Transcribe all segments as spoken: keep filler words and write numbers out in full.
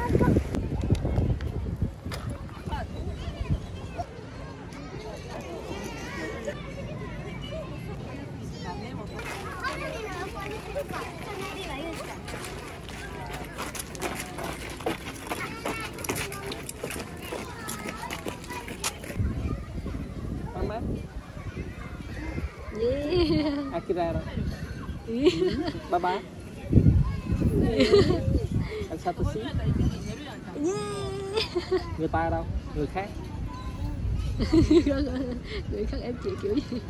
Yeah. Akira đâu? Ba ba. Anh Satoshi. Yeah. Người ta đâu? Người khác. Người khác em chịu kiểu gì?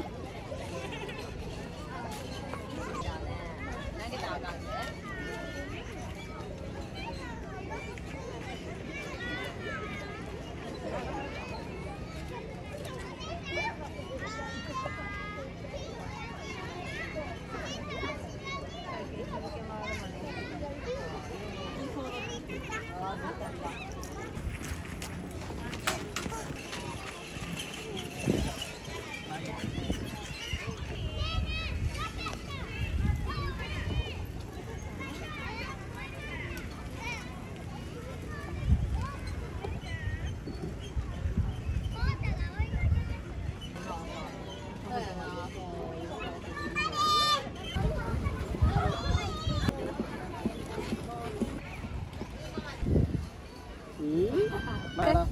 Ba đâu?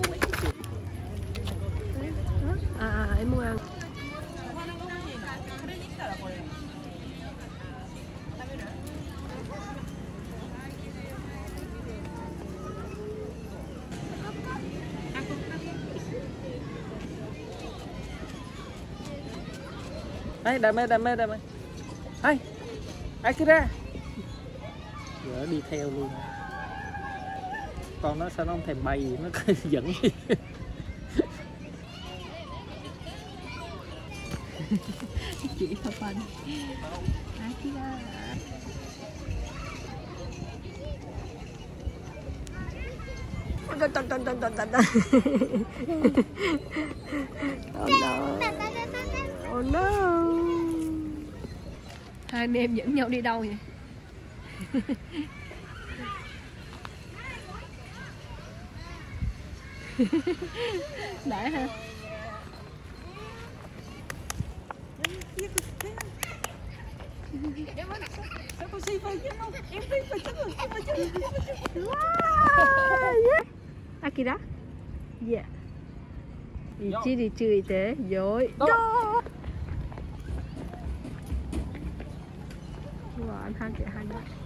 À, à em muốn ăn. Đây, đam mê, đam mê, đam mê. Đây, Akira. Giờ đi theo luôn. Con nó sao nó không thèm bay gì, nó cứ dẫn đi. Chỉ là phần Akira. Oh no. Oh no. Hai anh em dẫn nhau đi đâu vậy? Đã hả? Akira? Yeah. Đi chi đi chơi thế, dối. Wow, anh hai kìa hai nữa.